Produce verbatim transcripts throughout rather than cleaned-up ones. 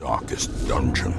Darkest Dungeon.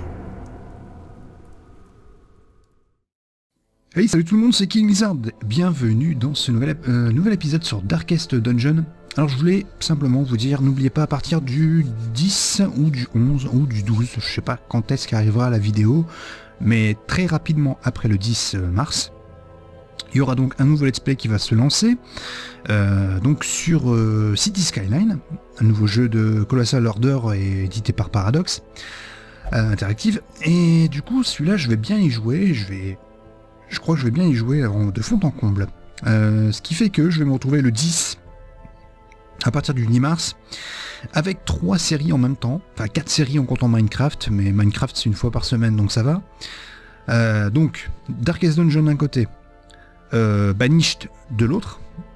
Hey, salut tout le monde, c'est King Lizard. Bienvenue dans ce nouvel, euh, nouvel épisode sur Darkest Dungeon. Alors je voulais simplement vous dire, n'oubliez pas à partir du dix ou du onze ou du douze, je sais pas quand est-ce qu'arrivera la vidéo, mais très rapidement après le dix mars, il y aura donc un nouveau let's play qui va se lancer, euh, donc sur euh, City Skyline, un nouveau jeu de Colossal Order et édité par Paradox euh, Interactive, et du coup celui-là je vais bien y jouer, je vais... Je crois que je vais bien y jouer de fond en comble. Euh, ce qui fait que je vais me retrouver le dix, à partir du dix mars, avec trois séries en même temps. Enfin, quatre séries en comptant Minecraft, mais Minecraft c'est une fois par semaine, donc ça va. Euh, donc, Darkest Dungeon d'un côté, euh, Banished de l'autre,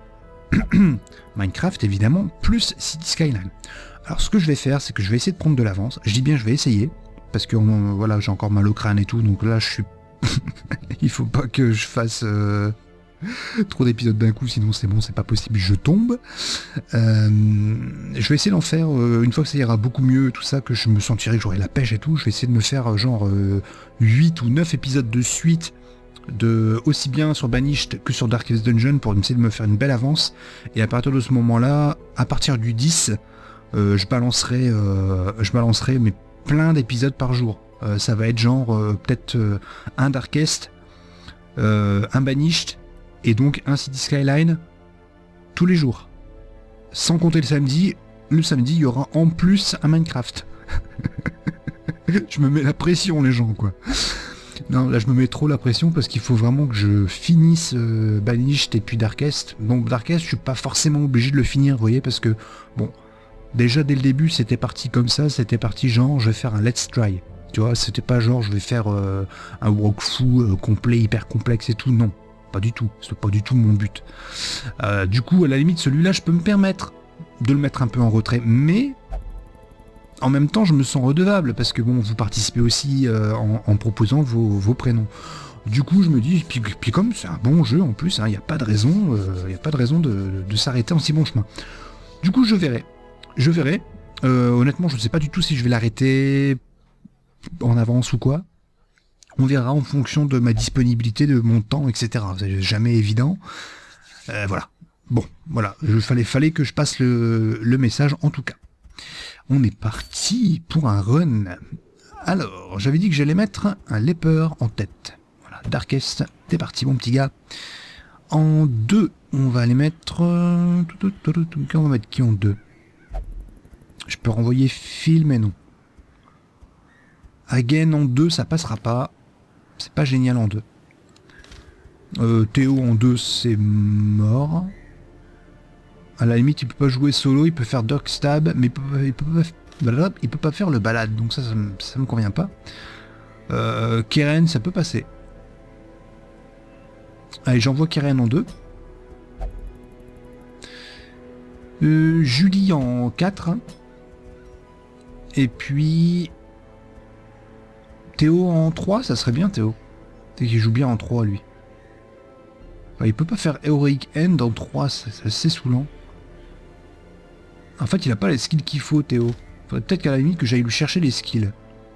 Minecraft évidemment, plus City Skyline. Alors ce que je vais faire, c'est que je vais essayer de prendre de l'avance. Je dis bien je vais essayer, parce que euh, voilà, j'ai encore mal au crâne et tout, donc là je suis... Il faut pas que je fasse euh, trop d'épisodes d'un coup, sinon c'est bon, c'est pas possible, je tombe. Euh, je vais essayer d'en faire, euh, une fois que ça ira beaucoup mieux, tout ça, que je me sentirai que j'aurai la pêche et tout, je vais essayer de me faire euh, genre euh, huit ou neuf épisodes de suite, de, aussi bien sur Banished que sur Darkest Dungeon, pour essayer de me faire une belle avance. Et à partir de ce moment-là, à partir du dix, euh, je balancerai, euh, je balancerai mais plein d'épisodes par jour. Euh, ça va être genre euh, peut-être euh, un Darkest, euh, un Banished et donc un City Skyline tous les jours. Sans compter le samedi. Le samedi, il y aura en plus un Minecraft. Je me mets la pression, les gens, quoi. Non, là je me mets trop la pression parce qu'il faut vraiment que je finisse euh, Banished et puis Darkest. Donc Darkest, je suis pas forcément obligé de le finir, vous voyez, parce que bon, déjà dès le début, c'était parti comme ça, c'était parti genre je vais faire un let's try. Tu vois, c'était pas genre je vais faire euh, un walkthrough euh, complet, hyper complexe et tout, non, pas du tout, c'est pas du tout mon but. Euh, du coup, à la limite, celui-là, je peux me permettre de le mettre un peu en retrait, mais en même temps, je me sens redevable, parce que bon, vous participez aussi euh, en, en proposant vos, vos prénoms. Du coup, je me dis, puis, puis comme c'est un bon jeu en plus, il hein, n'y a pas de raison, il euh, a pas de raison de, de s'arrêter en si bon chemin. Du coup, je verrai, je verrai. Euh, honnêtement, je ne sais pas du tout si je vais l'arrêter en avance ou quoi. On verra en fonction de ma disponibilité, de mon temps, et cetera. C'est jamais évident. Euh, voilà. Bon, voilà. Il fallait, fallait que je passe le, le message en tout cas. On est parti pour un run. Alors, j'avais dit que j'allais mettre un leper en tête. Voilà, Darkest, t'es parti mon petit gars. En deux, on va aller mettre... On va mettre qui en deux? Je peux renvoyer Phil, mais non. Again en deux, ça passera pas. C'est pas génial en deux. Euh, Théo en deux, c'est mort. À la limite, il peut pas jouer solo, il peut faire Dark Stab, mais il peut, il peut, pas, il peut pas faire le balade, donc ça, ça, me, ça me convient pas. Euh, Keren, ça peut passer. Allez, j'envoie Keren en deux. Euh, Julie en quatre. Et puis... Théo en trois, ça serait bien Théo. C'est qu'il joue bien en trois lui. Enfin, il peut pas faire Heroic End en trois, c'est assez saoulant. En fait, il a pas les skills qu'il faut Théo. Faudrait peut-être qu'à la limite que j'aille lui chercher les skills.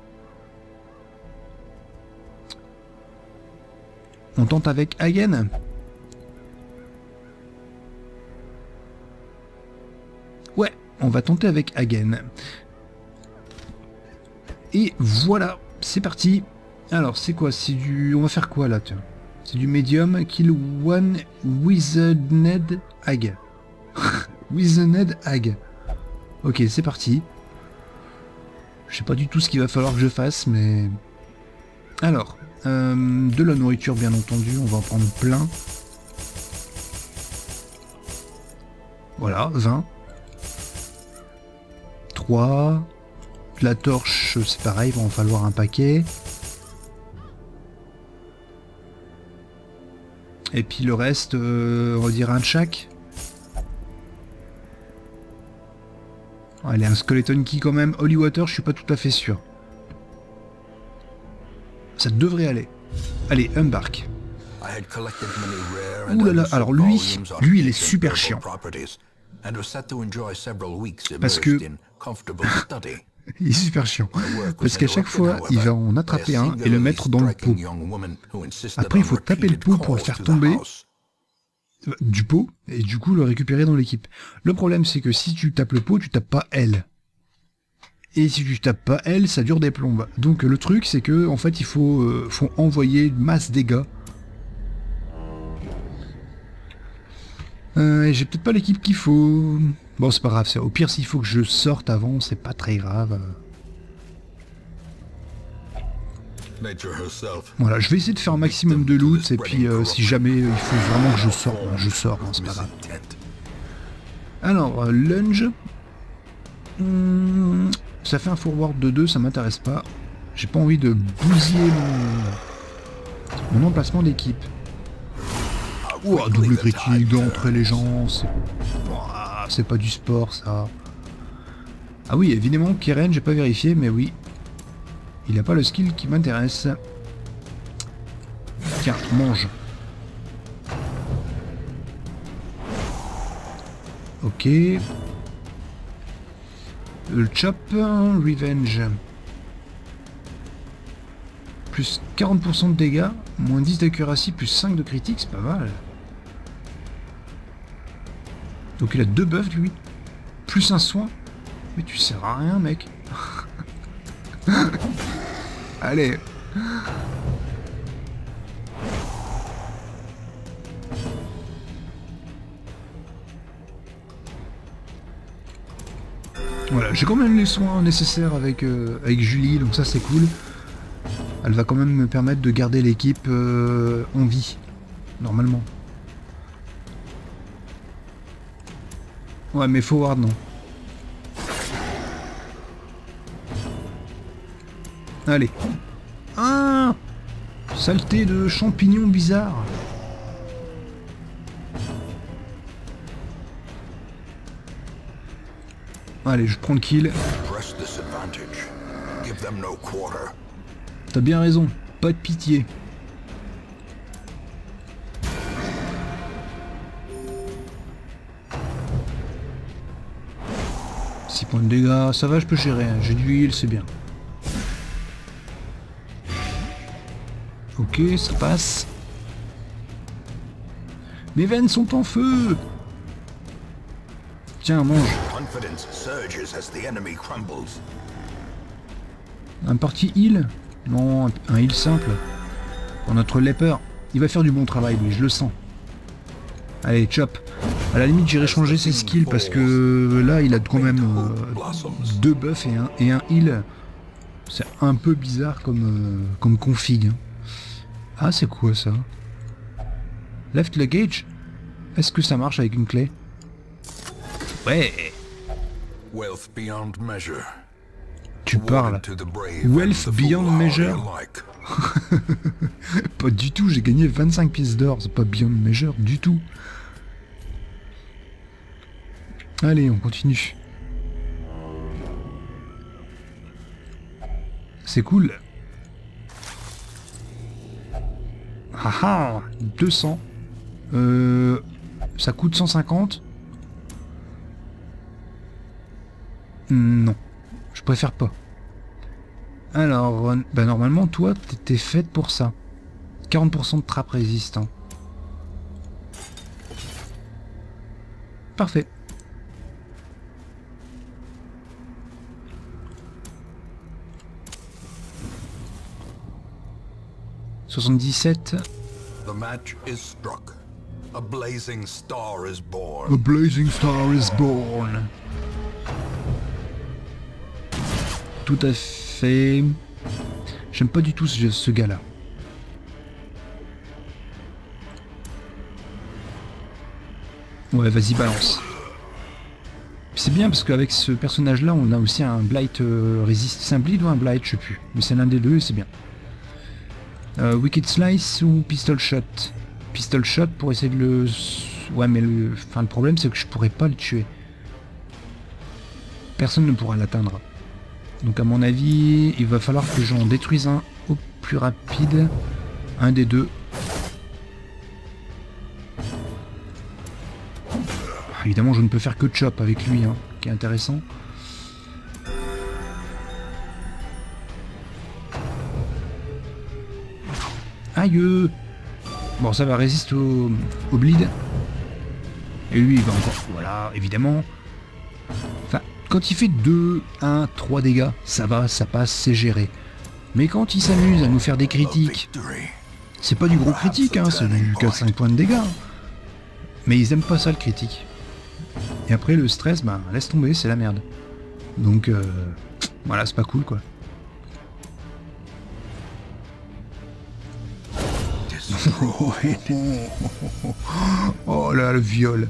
On tente avec Hagen. Ouais, on va tenter avec Hagen. Et voilà. C'est parti. Alors c'est quoi? C'est du... On va faire quoi là? C'est du médium. Kill one Wizened Hag. Wizened Hag. Ok, c'est parti. Je sais pas du tout ce qu'il va falloir que je fasse, mais... Alors, euh, de la nourriture bien entendu, on va en prendre plein. Voilà, vingt. trois... La torche, c'est pareil, il va en falloir un paquet. Et puis le reste, euh, on va dire un de chaque. Allez, un skeleton key quand même. Holy Water, je suis pas tout à fait sûr. Ça devrait aller. Allez, embarque. Ouh là là, alors lui, lui il est super chiant. Parce que... Il est super chiant. Parce qu'à chaque fois, il va en attraper un et le mettre dans le pot. Après, il faut taper le pot pour le faire tomber du pot et du coup le récupérer dans l'équipe. Le problème, c'est que si tu tapes le pot, tu tapes pas elle. Et si tu tapes pas elle, ça dure des plombes. Donc le truc, c'est que en fait, il faut, euh, faut envoyer une masse dégâts. Euh, et j'ai peut-être pas l'équipe qu'il faut. Bon, c'est pas grave. Au pire, s'il faut que je sorte avant, c'est pas très grave. Voilà, je vais essayer de faire un maximum de loot, et puis euh, si jamais il faut vraiment que je sorte, ben, je sors, hein, c'est pas grave. Alors, euh, lunge. Hum, ça fait un forward de deux, ça m'intéresse pas. J'ai pas envie de bousiller mon, mon emplacement d'équipe. Ouah, double critique, d'entrer les gens, c'est ouah, c'est pas du sport ça. Ah oui, évidemment, Keren, j'ai pas vérifié, mais oui. Il n'a pas le skill qui m'intéresse. Tiens, mange. Ok. Le chop, revenge. Plus quarante pour cent de dégâts, moins dix d'accuracy, plus cinq de critique, c'est pas mal. Donc il a deux buffs lui. Plus un soin. Mais tu sers à rien mec. Allez. Voilà, j'ai quand même les soins nécessaires avec, euh, avec Julie, donc ça c'est cool. Elle va quand même me permettre de garder l'équipe euh, en vie, normalement. Ouais, mais forward non. Allez. Ah, saleté de champignons bizarres. Allez, je prends le kill. T'as bien raison, pas de pitié. six points de dégâts, ça va, je peux gérer, hein. J'ai du heal, c'est bien. Ok, ça passe. Mes veines sont en feu. Tiens, mange. Un parti heal? Non, un heal simple. Pour notre leper. Il va faire du bon travail, lui, je le sens. Allez, chop. À la limite, j'irai changer ses skills parce que là, il a quand même euh, deux buffs et un, et un heal. C'est un peu bizarre comme, euh, comme config. Hein. Ah, c'est quoi ça? Left luggage? Est-ce que ça marche avec une clé? Ouais. Tu parles. Wealth beyond measure? Pas du tout, j'ai gagné vingt-cinq pièces d'or, c'est pas beyond measure du tout. Allez, on continue. C'est cool. Haha, deux cents. Euh, ça coûte cent cinquante. Non, je préfère pas. Alors, bah normalement, toi, t'étais faite pour ça. quarante pour cent de trappe résistant. Parfait. soixante-dix-sept. The match is struck. A blazing star is born. A blazing star is born. Tout à fait. J'aime pas du tout ce, ce gars-là. Ouais, vas-y, balance. C'est bien parce qu'avec ce personnage-là, on a aussi un Blight euh, résiste. C'est un Bleed ou un Blight, je sais plus. Mais c'est l'un des deux et c'est bien. Euh, Wicked Slice ou Pistol Shot? Pistol Shot pour essayer de le... Ouais, mais le, enfin, le problème, c'est que je pourrais pas le tuer. Personne ne pourra l'atteindre. Donc à mon avis, il va falloir que j'en détruise un au plus rapide. Un des deux. Évidemment, je ne peux faire que chop avec lui, hein, qui est intéressant. Aïe. Bon, ça va résister au, au bleed. Et lui, il va encore... Voilà, évidemment. Enfin, quand il fait deux, un, trois dégâts, ça va, ça passe, c'est géré. Mais quand il s'amuse à nous faire des critiques... C'est pas du gros critique, hein, c'est du quatre cinq points de dégâts. Mais ils aiment pas ça, le critique. Et après, le stress, bah, laisse tomber, c'est la merde. Donc, euh, voilà, c'est pas cool, quoi. Oh là, le viol.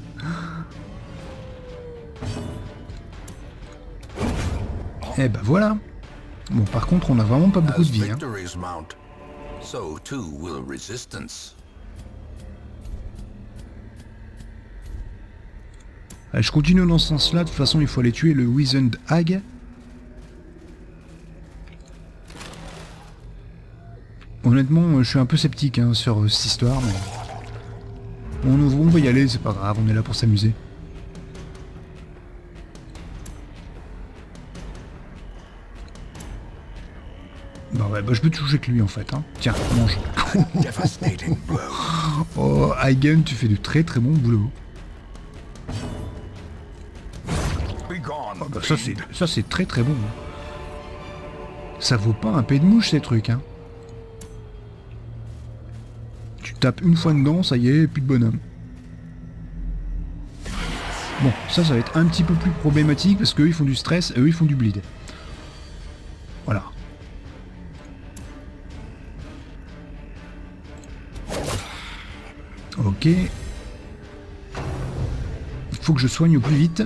Eh ben voilà. Bon, par contre, on a vraiment pas beaucoup de vie. Hein. Allez, je continue dans ce sens-là. De toute façon, il faut aller tuer le Wizened Hag. Honnêtement, je suis un peu sceptique hein, sur euh, cette histoire, mais... On, on va y aller, c'est pas grave, on est là pour s'amuser. Bah ouais, bah je peux te toucher que lui en fait, hein. Tiens, mange. Oh, Hagen, tu fais du très très bon boulot. Oh, bah ça c'est ça c'est très très bon. Ça vaut pas un pet de mouche ces trucs, hein. Tu tapes une fois dedans, ça y est, plus de bonhomme. Bon, ça, ça va être un petit peu plus problématique parce qu'eux ils font du stress et eux ils font du bleed. Voilà. Ok. Il faut que je soigne au plus vite.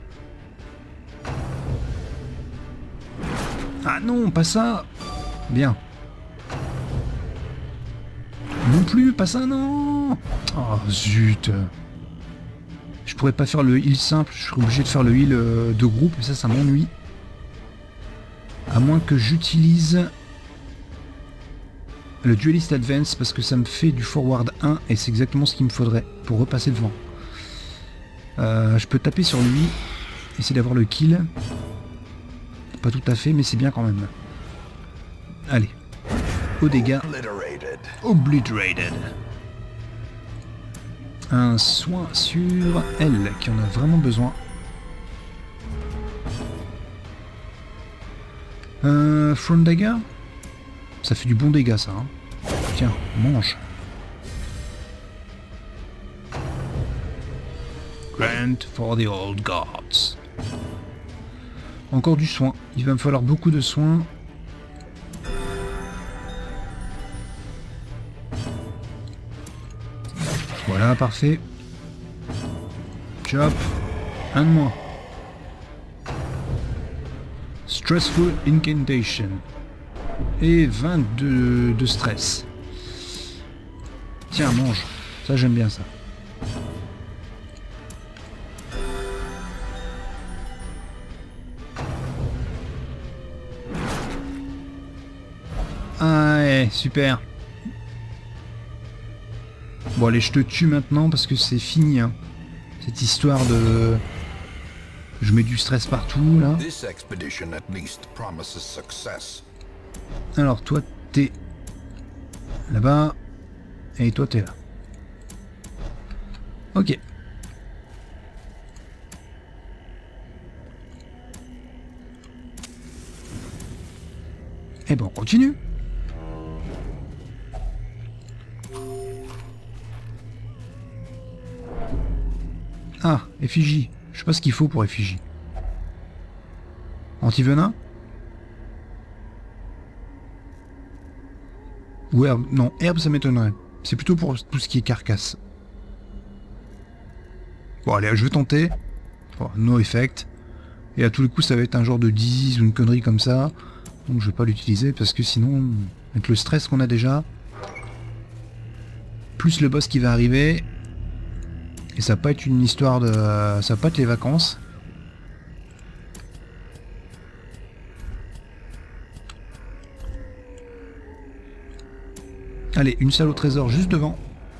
Ah non, pas ça. Bien. Non plus, pas ça, non. Oh zut. Je pourrais pas faire le heal simple, je serais obligé de faire le heal euh, de groupe, et ça, ça m'ennuie. À moins que j'utilise le Duelist Advance, parce que ça me fait du forward un, et c'est exactement ce qu'il me faudrait pour repasser devant. Euh, je peux taper sur lui, essayer d'avoir le kill. Pas tout à fait, mais c'est bien quand même. Allez. Aux dégâts. Obliterated. Un soin sur elle, qui en a vraiment besoin. Euh, Front Dagger. Ça fait du bon dégât, ça. Hein. Tiens, mange. Grant for the old gods. Encore du soin. Il va me falloir beaucoup de soins. Voilà, parfait. Chop. Un de moins. Stressful Incantation. Et vingt-deux de stress. Tiens, mange. Ça, j'aime bien ça. Ah ouais, super. Bon allez, je te tue maintenant parce que c'est fini, hein. Cette histoire de... Je mets du stress partout, là. Alors, toi, t'es... là-bas. Et toi, t'es là. Ok. Et bon, on continue. Ah, effigie. Je sais pas ce qu'il faut pour effigie. Anti-venin? Ou herbe? Non, herbe ça m'étonnerait. C'est plutôt pour tout ce qui est carcasse. Bon allez, je vais tenter. Bon, no effect. Et à tous les coups ça va être un genre de disease ou une connerie comme ça. Donc je vais pas l'utiliser parce que sinon, avec le stress qu'on a déjà, plus le boss qui va arriver... Et ça va pas être une histoire de... Ça va pas être les vacances. Allez, une salle au trésor juste devant.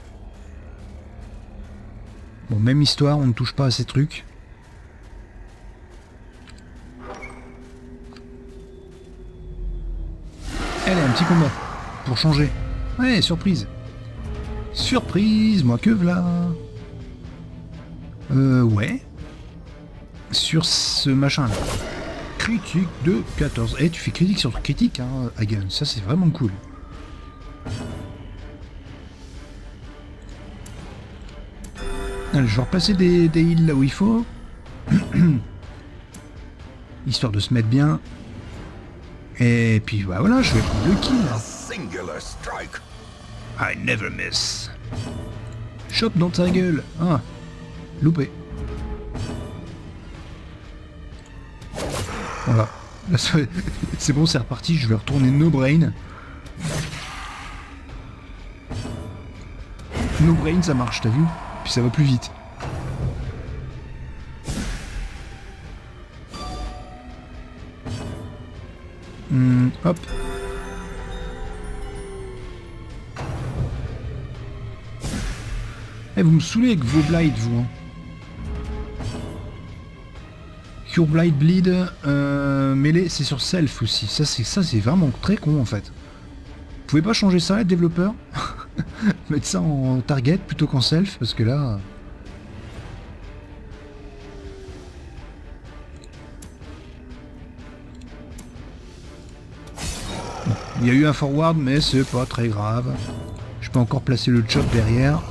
Bon, même histoire, on ne touche pas à ces trucs. Allez, un petit combat. Pour changer. Ouais, surprise. Surprise, moi que v'là. Euh, ouais. Sur ce machin-là. Critique de quatorze. Eh, tu fais critique sur critique, hein, Hagen. Ça, c'est vraiment cool. Allez, je vais repasser des, des heals là où il faut. Histoire de se mettre bien. Et puis bah, voilà, je vais prendre le kill. I never miss. Chope dans ta gueule. Ah, loupé. Voilà. C'est bon, c'est reparti. Je vais retourner no brain. No brain, ça marche, t'as vu? Puis ça va plus vite. Hum, hop. Eh, vous me saoulez avec vos blights, vous. Hein. Cure Blight Bleed, euh, mêlée, c'est sur self aussi. Ça, c'est ça, c'est vraiment très con en fait. Vous pouvez pas changer ça, les développeurs? Mettre ça en target plutôt qu'en self, parce que là... Il y a eu un forward, mais c'est pas très grave. Je peux encore placer le chop derrière.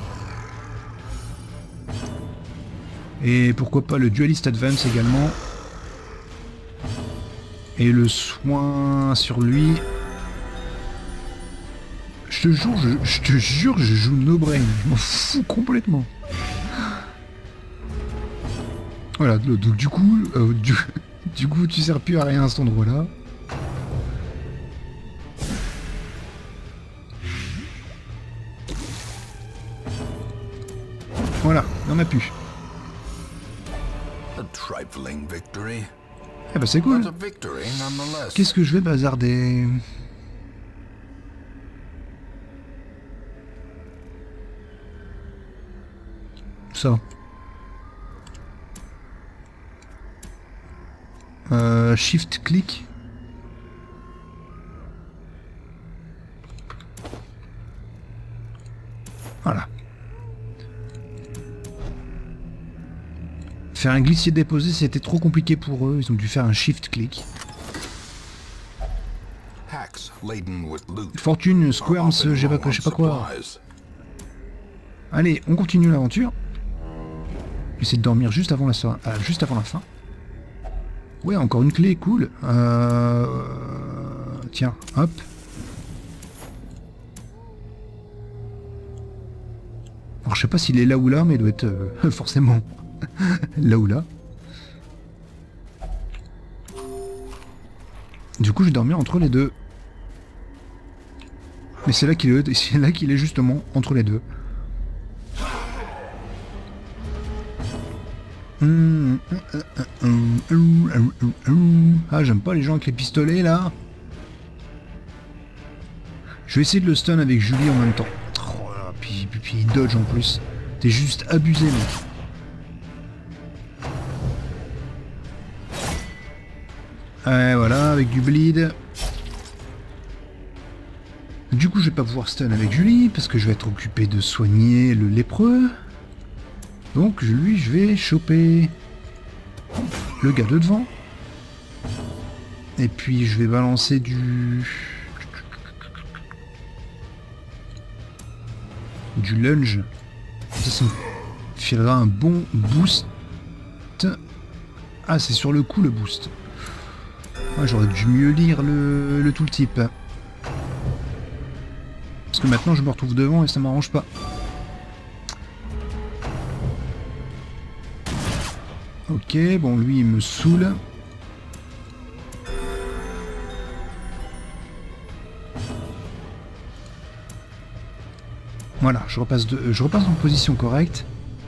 Et pourquoi pas le Dualist Advance également. Et le soin sur lui. Je te jure, je, je te jure, je joue no brain. Je m'en fous complètement. Voilà, donc du coup, euh, du, du coup, tu sers plus à rien à cet endroit-là. Voilà, on a pu. Eh bah c'est cool. Qu'est-ce que je vais bazarder? Ça. Euh, shift click. Voilà. Faire un glissier déposé, c'était trop compliqué pour eux. Ils ont dû faire un shift click. Fortune, Squirms, je sais pas, je sais pas quoi. Allez, on continue l'aventure. J'essaie de dormir juste avant la, euh, juste avant la fin. Ouais, encore une clé, cool. Euh... Tiens, hop. Alors je sais pas s'il est là ou là, mais il doit être euh, forcément là ou là. Du coup, je vais dormir entre les deux. Mais c'est là qu'il est, c'est là qu'il est justement entre les deux. Ah, j'aime pas les gens avec les pistolets là. Je vais essayer de le stun avec Julie en même temps. Oh là, puis, puis, puis il dodge en plus. T'es juste abusé, mec. Ouais, voilà, avec du bleed. Du coup, je vais pas pouvoir stun avec Julie parce que je vais être occupé de soigner le lépreux. Donc lui, je vais choper le gars de devant. Et puis je vais balancer du... du lunge. Ça, ça me filera un bon boost. Ah, c'est sur le coup le boost. Ah, j'aurais dû mieux lire le, le tooltip. Parce que maintenant je me retrouve devant et ça m'arrange pas. Ok, bon, lui, il me saoule. Voilà, je repasse, de, je repasse en position correcte.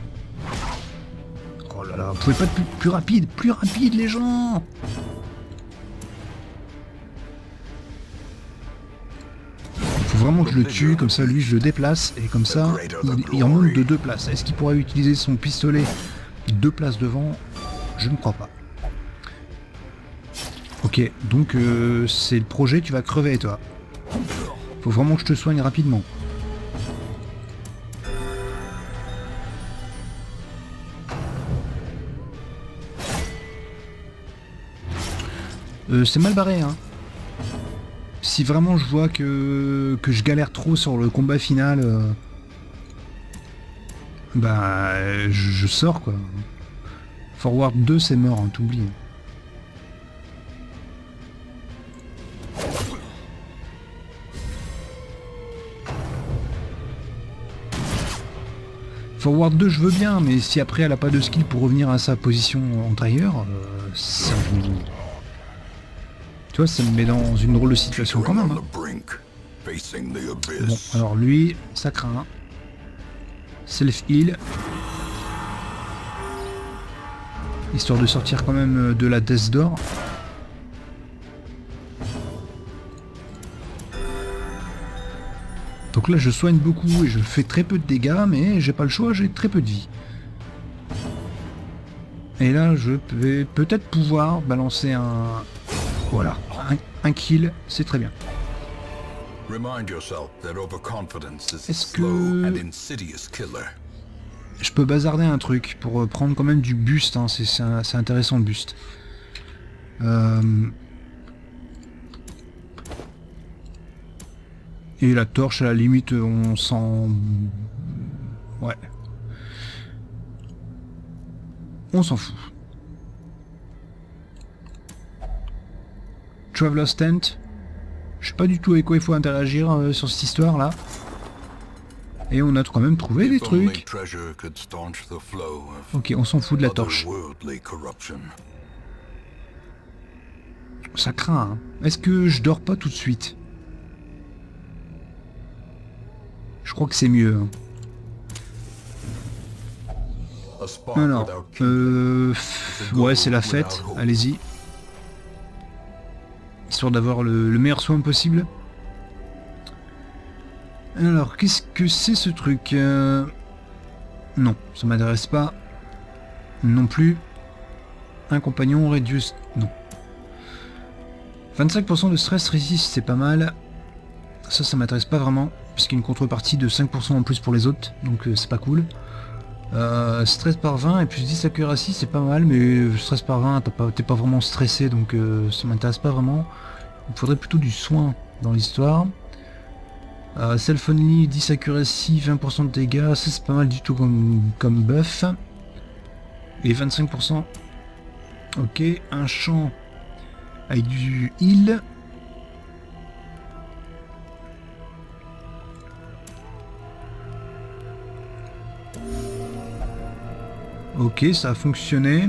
Oh là là, vous pouvez pas être plus, plus rapide, plus rapide, les gens! Il faut vraiment que je le tue, comme ça, lui, je le déplace, et comme ça, il, il remonte de deux places. Est-ce qu'il pourrait utiliser son pistolet deux places devant? Je ne crois pas. Ok, donc euh, c'est le projet, tu vas crever toi. Faut vraiment que je te soigne rapidement. Euh, c'est mal barré, hein. Si vraiment je vois que, que je galère trop sur le combat final, euh, bah je, je sors quoi. Forward deux c'est mort, hein, t'oublies. Forward deux je veux bien, mais si après elle a pas de skill pour revenir à sa position antérieure, euh, ça me... Tu vois, ça me met dans une drôle de situation quand même. Hein. Bon, alors lui, ça craint. Self-heal. Histoire de sortir quand même de la Death Door. Donc là, je soigne beaucoup et je fais très peu de dégâts, mais j'ai pas le choix, j'ai très peu de vie. Et là, je vais peut-être pouvoir balancer un... Voilà, un, un kill, c'est très bien. Est-ce que... Je peux bazarder un truc pour prendre quand même du boost, hein. C'est intéressant le boost. Euh... Et la torche, à la limite, on s'en... Ouais. On s'en fout. Traveler's Tent. Je sais pas du tout avec quoi il faut interagir euh, sur cette histoire là. Et on a quand même trouvé des trucs. Ok, on s'en fout de la torche. Ça craint, hein. Est-ce que je dors pas tout de suite? Je crois que c'est mieux. Hein. Alors, euh... ouais, c'est la fête. Allez-y. Histoire d'avoir le, le meilleur soin possible. Alors, qu'est-ce que c'est ce truc? euh... Non, ça m'intéresse pas. Non plus. Un compagnon reduce... Non. vingt-cinq pour cent de stress résiste, c'est pas mal. Ça, ça m'intéresse pas vraiment, puisqu'il y a une contrepartie de cinq pour cent en plus pour les autres, donc euh, c'est pas cool. Euh, stress par vingt et plus dix accuracy, c'est pas mal, mais stress par vingt, t'es pas, t'es pas vraiment stressé, donc euh, ça m'intéresse pas vraiment. Il faudrait plutôt du soin dans l'histoire. Euh, Self-only, dix accuracy, vingt pour cent de dégâts, ça c'est pas mal du tout comme, comme buff. Et vingt-cinq pour cent. Ok, un champ avec du heal. Ok, ça a fonctionné.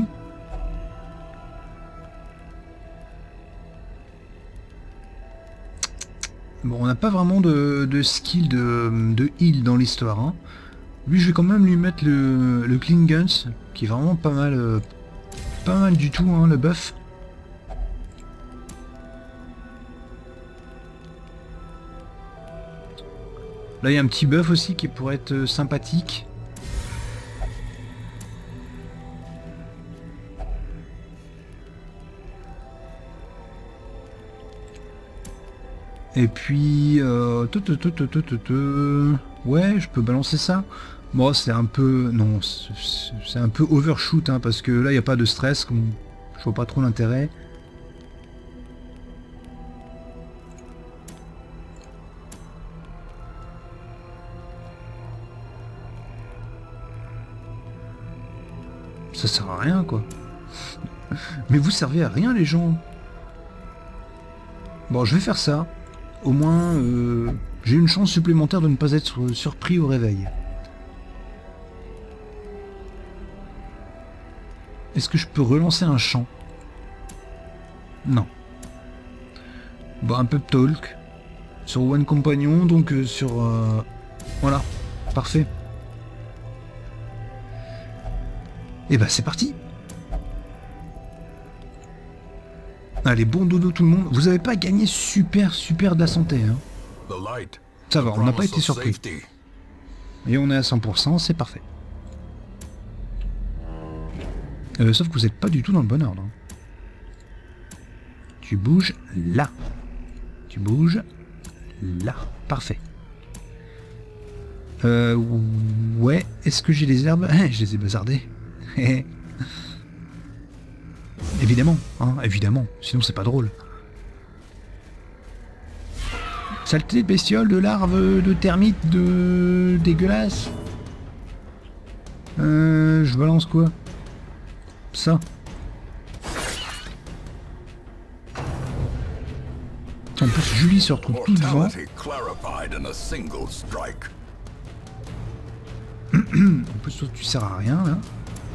Bon, on n'a pas vraiment de, de skill de, de heal dans l'histoire. Hein. Lui, je vais quand même lui mettre le, le Clean Guns, qui est vraiment pas mal, euh, pas mal du tout, hein, le buff. Là, il y a un petit buff aussi qui pourrait être sympathique. Et puis... Euh, te, te, te, te, te, te, te. Ouais, je peux balancer ça. Bon, c'est un peu... Non, c'est un peu overshoot, hein, parce que là, il n'y a pas de stress. Je vois pas trop l'intérêt. Ça sert à rien, quoi. Mais vous servez à rien, les gens. Bon, je vais faire ça. Au moins, euh, j'ai une chance supplémentaire de ne pas être surpris au réveil. Est-ce que je peux relancer un chant? Non. Bon, un pep talk. Sur One Compagnon, donc euh, sur... Euh, voilà, parfait. Et bah c'est parti. Allez, bon dodo tout le monde. Vous avez pas gagné super super de la santé. Hein. Ça va, on n'a pas été surpris. Et on est à cent pour cent, c'est parfait. Euh, sauf que vous n'êtes pas du tout dans le bon ordre. Hein. Tu bouges là. Tu bouges là. Parfait. Euh, ouais, est-ce que j'ai les herbes? Je les ai bazardées. Évidemment, hein, évidemment, sinon c'est pas drôle. Saleté de bestioles, de larves, de termites, de... dégueulasse. Euh, je balance quoi? Ça. En plus, Julie se retrouve tout devant. En plus, toi, tu sers à rien, là.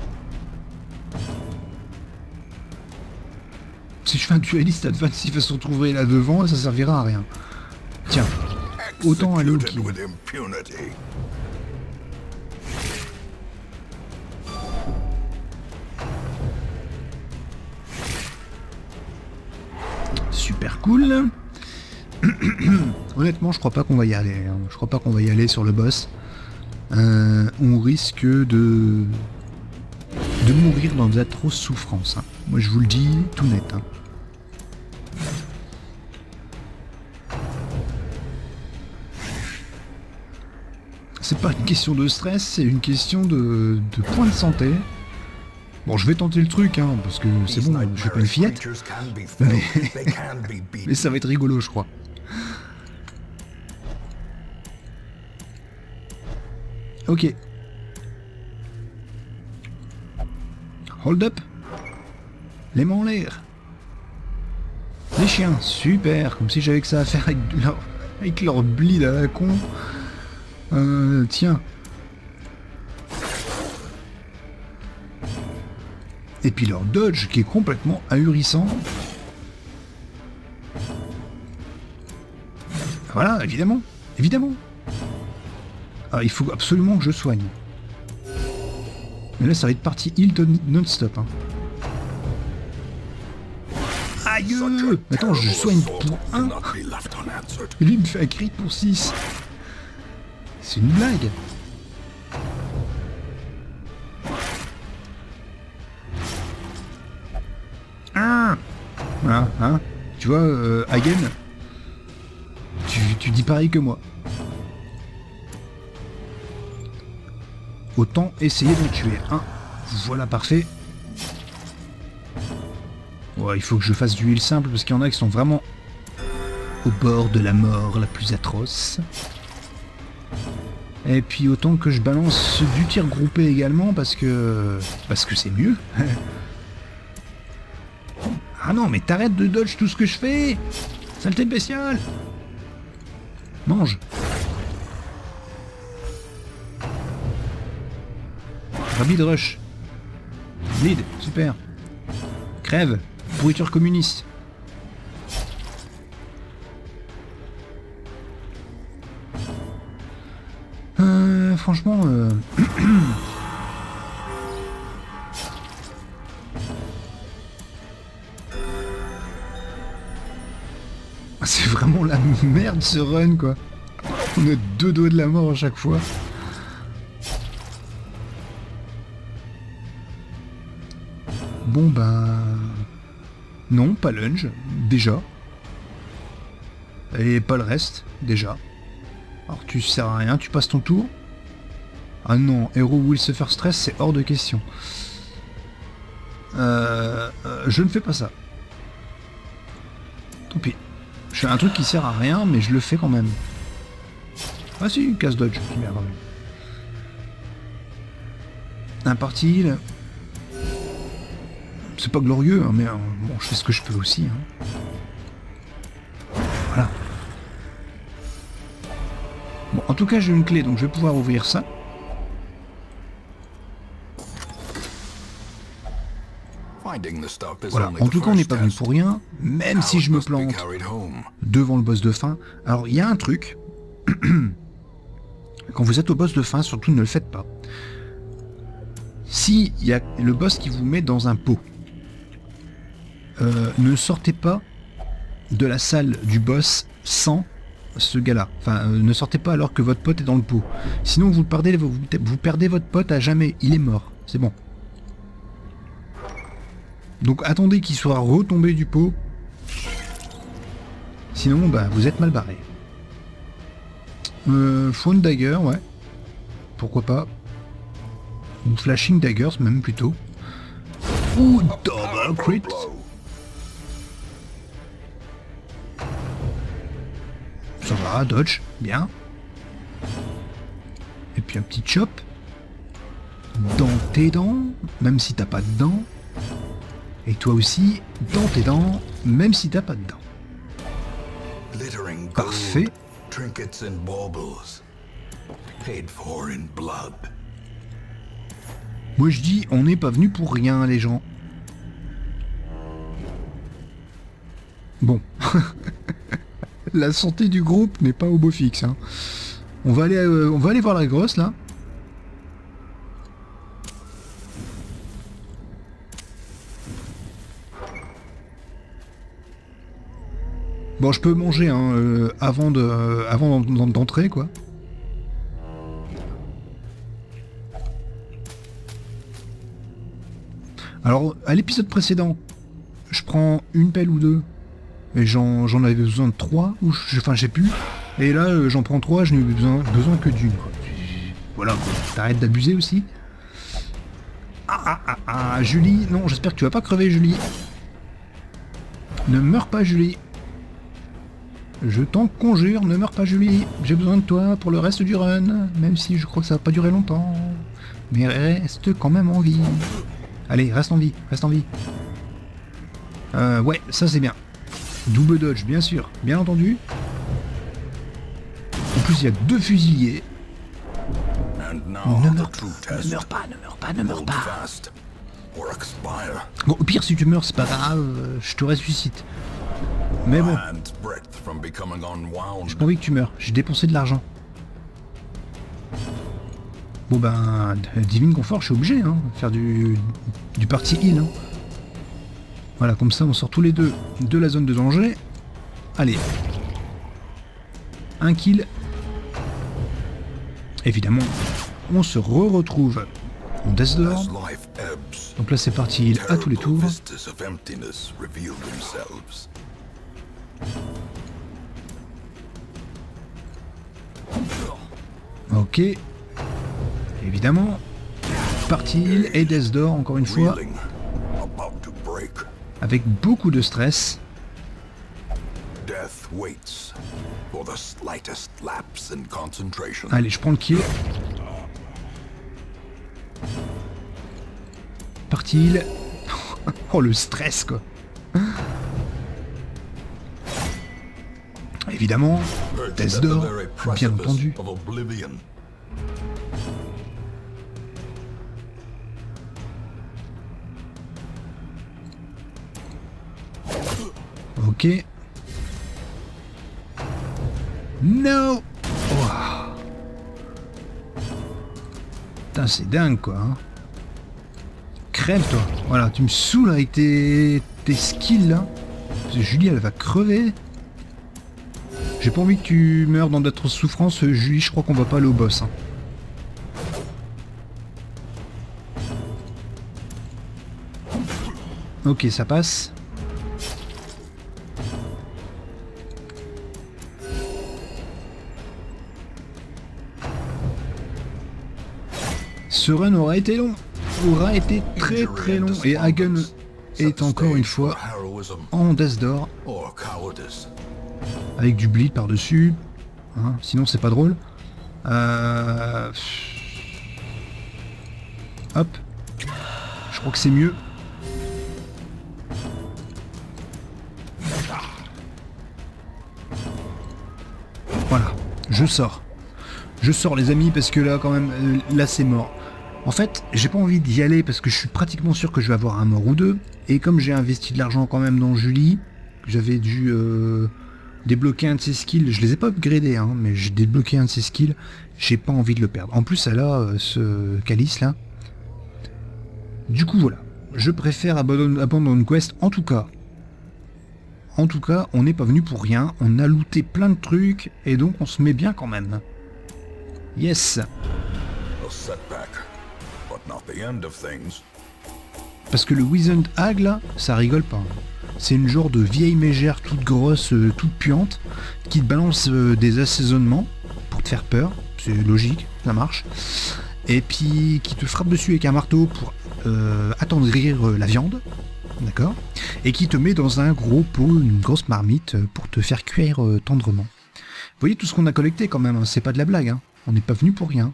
Si je fais un dualiste advance, il va se retrouver là devant et ça servira à rien. Tiens, autant aller au kill. Super cool. Honnêtement, je crois pas qu'on va y aller. Hein. Je crois pas qu'on va y aller sur le boss. Euh, on risque de de mourir dans d'atroces souffrances. Hein. Moi, je vous le dis tout net. Hein. C'est pas une question de stress, c'est une question de, de point de santé. Bon, je vais tenter le truc, hein, parce que c'est bon, je suis pas une fillette. Mais... mais ça va être rigolo, je crois. Ok. Hold up. Les mains en l'air. Les chiens, super. Comme si j'avais que ça à faire avec leur, avec leur bleed à la con. Euh, tiens. Et puis leur dodge qui est complètement ahurissant. Voilà, évidemment. Évidemment. Ah, il faut absolument que je soigne. Mais là, ça va être parti heal non-stop. Hein. Aïe! Attends, je soigne pour un. Et lui, il me fait un crit pour six. C'est une blague. Ah! Voilà, hein? Tu vois, euh, Hagen, tu, tu dis pareil que moi. Autant essayer d'en tuer un. Voilà, parfait. Ouais, il faut que je fasse du heal simple parce qu'il y en a qui sont vraiment au bord de la mort la plus atroce. Et puis autant que je balance du tir groupé également parce que... parce que c'est mieux. Ah non, mais t'arrêtes de dodge tout ce que je fais! Saleté de bestiole! Mange! Rapid rush. Bleed, super. Crève, pourriture communiste. Euh, franchement... Euh... c'est vraiment la merde ce run, quoi. On a deux doigts de la mort à chaque fois. Bon bah... non, pas lunge, déjà. Et pas le reste, déjà. Alors tu sers à rien, tu passes ton tour. Ah non, Hero will suffer stress, c'est hors de question. Euh, euh, je ne fais pas ça. Tant pis. Je fais un truc qui sert à rien, mais je le fais quand même. Ah si, casse dodge, c'est bien quand même. Un parti heal. C'est pas glorieux, hein, mais euh, bon, je fais ce que je peux aussi. Hein. Voilà. Bon, en tout cas, j'ai une clé, donc je vais pouvoir ouvrir ça. Voilà, en tout cas, on n'est pas venu pour rien, même si je me plante devant le boss de fin. Alors, il y a un truc. Quand vous êtes au boss de fin, surtout ne le faites pas. Si il y a le boss qui vous met dans un pot, Euh, ne sortez pas de la salle du boss sans ce gars-là. Enfin, euh, ne sortez pas alors que votre pote est dans le pot. Sinon, vous perdez, vous, vous perdez votre pote à jamais. Il est mort. C'est bon. Donc, attendez qu'il soit retombé du pot. Sinon, bah, vous êtes mal barré. Euh, Phone Dagger, ouais. Pourquoi pas. Ou Flashing Daggers, même plutôt. Ou Double Crit. Ça va, dodge, bien. Et puis un petit chop. Dans tes dents, même si t'as pas de dents. Et toi aussi, dans tes dents, même si t'as pas de dents. Parfait. Trinkets and baubles, paid for in blood. Moi je dis, on n'est pas venu pour rien, les gens. Bon. La santé du groupe n'est pas au beau fixe. Hein. On va aller, euh, on va aller voir la grosse là. Bon, je peux manger hein, euh, avant de, euh, avant d'entrer quoi. Alors, à l'épisode précédent, je prends une pelle ou deux. Et j'en avais besoin de trois, ou je, enfin, je sais plus. Et là, euh, j'en prends trois, je n'ai besoin, besoin que d'une. Voilà, quoi. T'arrêtes d'abuser aussi. Ah, ah, ah, ah, Julie, non, j'espère que tu vas pas crever, Julie. Ne meurs pas, Julie. Je t'en conjure, ne meurs pas, Julie. J'ai besoin de toi pour le reste du run, même si je crois que ça va pas durer longtemps. Mais reste quand même en vie. Allez, reste en vie, reste en vie. Euh, ouais, ça c'est bien. Double dodge, bien sûr, bien entendu. En plus, il y a deux fusiliers. Ne meurs, ne meurs pas, ne meurs pas, ne meurs pas. Bon, au pire, si tu meurs, c'est pas grave, je te ressuscite. Mais bon, j'ai pas envie que tu meurs, j'ai dépensé de l'argent. Bon ben, Divine Confort, je suis obligé, hein, de faire du, du party heal. Hein. Voilà, comme ça on sort tous les deux de la zone de danger. Allez. Un kill. Évidemment, on se re-retrouve en Death Door. Donc là c'est parti heal à tous les tours. Ok. Évidemment. Parti heal et Death Door encore une fois. Avec beaucoup de stress. Allez, je prends le kill. Parti heal. Oh le stress quoi. Évidemment, Death Door, bien entendu. Ok. No. Oh. Putain, c'est dingue quoi. Hein. Crève toi. Voilà, tu me saoules avec tes, tes skills là. Parce que Julie elle va crever. J'ai pas envie que tu meurs dans d'autres souffrances, Julie, je crois qu'on va pas aller au boss. Hein. Ok, ça passe. Ce run aura été long, aura été très très long, et Hagen est encore une fois en Death Door, avec du bleed par-dessus, hein, sinon c'est pas drôle. Euh... Hop, je crois que c'est mieux. Voilà, je sors. Je sors les amis parce que là quand même, là c'est mort. En fait, j'ai pas envie d'y aller parce que je suis pratiquement sûr que je vais avoir un mort ou deux. Et comme j'ai investi de l'argent quand même dans Julie, j'avais dû euh, débloquer un de ses skills. Je les ai pas upgradés, hein, mais j'ai débloqué un de ses skills. J'ai pas envie de le perdre. En plus, elle a euh, ce calice là. Du coup, voilà. Je préfère Abandon, Abandon Quest. En tout cas, en tout cas, on n'est pas venu pour rien. On a looté plein de trucs et donc on se met bien quand même. Yes. Parce que le Wizened Hag là, ça rigole pas. C'est une genre de vieille mégère toute grosse, euh, toute puante, qui te balance euh, des assaisonnements pour te faire peur, c'est logique, ça marche. Et puis qui te frappe dessus avec un marteau pour euh, attendrir euh, la viande, d'accord, et qui te met dans un gros pot, une grosse marmite euh, pour te faire cuire euh, tendrement. Vous voyez tout ce qu'on a collecté quand même, hein, c'est pas de la blague, hein. On n'est pas venu pour rien.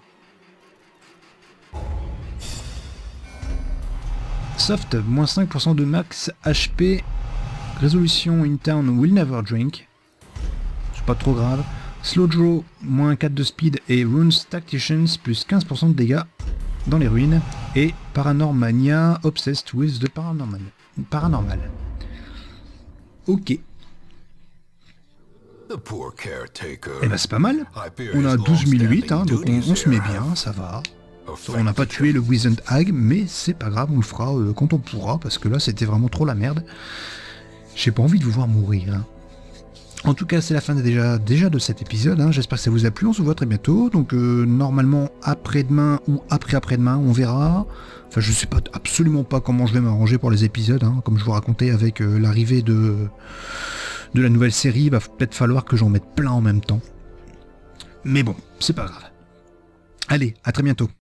Soft, moins cinq pour cent de max H P, résolution in town will never drink, c'est pas trop grave. Slow Draw, moins quatre de speed et Runes Tacticians, plus quinze pour cent de dégâts dans les ruines. Et Paranormania, Obsessed with the Paranormal. Paranormal. Ok. Et bah c'est pas mal. On a douze mille huit, hein, donc on, on se met bien, ça va. On n'a pas tué le Wizened Hag, mais c'est pas grave, on le fera euh, quand on pourra, parce que là c'était vraiment trop la merde. J'ai pas envie de vous voir mourir. Hein. En tout cas, c'est la fin déjà, déjà de cet épisode, hein. J'espère que ça vous a plu, on se voit très bientôt, donc euh, normalement après-demain ou après-après-demain, on verra. Enfin, je sais pas absolument pas comment je vais m'arranger pour les épisodes, hein. Comme je vous racontais avec euh, l'arrivée de, de la nouvelle série, il va peut-être falloir que j'en mette plein en même temps. Mais bon, c'est pas grave. Allez, à très bientôt.